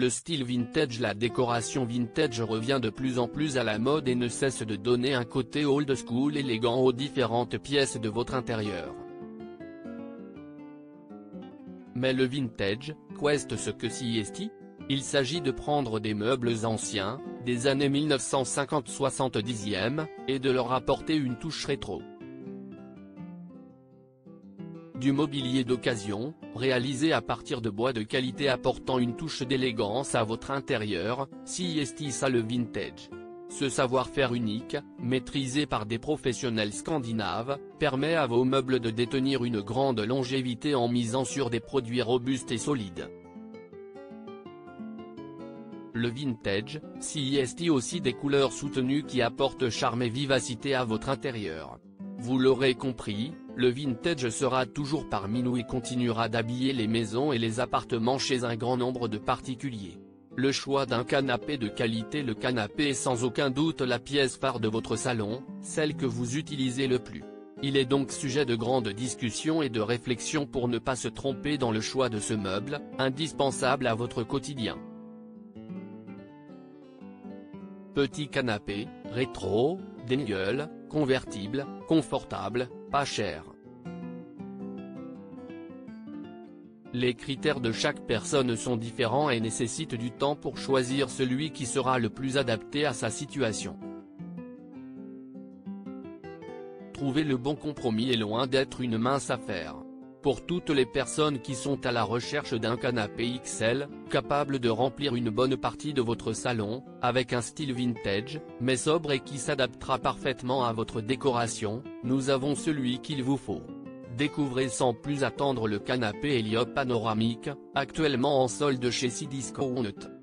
Le style vintage. La décoration vintage revient de plus en plus à la mode et ne cesse de donner un côté old school élégant aux différentes pièces de votre intérieur. Mais le vintage, qu'est ce que c'est? Il s'agit de prendre des meubles anciens, des années 1950-70e, et de leur apporter une touche rétro. Du mobilier d'occasion, réalisé à partir de bois de qualité apportant une touche d'élégance à votre intérieur, c'est ça le vintage. Ce savoir-faire unique, maîtrisé par des professionnels scandinaves, permet à vos meubles de détenir une grande longévité en misant sur des produits robustes et solides. Le vintage, c'est aussi des couleurs soutenues qui apportent charme et vivacité à votre intérieur. Vous l'aurez compris, le vintage sera toujours parmi nous et continuera d'habiller les maisons et les appartements chez un grand nombre de particuliers. Le choix d'un canapé de qualité. Le canapé est sans aucun doute la pièce phare de votre salon, celle que vous utilisez le plus. Il est donc sujet de grandes discussions et de réflexions pour ne pas se tromper dans le choix de ce meuble, indispensable à votre quotidien. Petit canapé, rétro, dégueule, convertible, confortable, pas cher. Les critères de chaque personne sont différents et nécessitent du temps pour choisir celui qui sera le plus adapté à sa situation. Trouver le bon compromis est loin d'être une mince affaire. Pour toutes les personnes qui sont à la recherche d'un canapé XL, capable de remplir une bonne partie de votre salon, avec un style vintage, mais sobre et qui s'adaptera parfaitement à votre décoration, nous avons celui qu'il vous faut. Découvrez sans plus attendre le canapé Helio panoramique, actuellement en solde chez Cdiscount.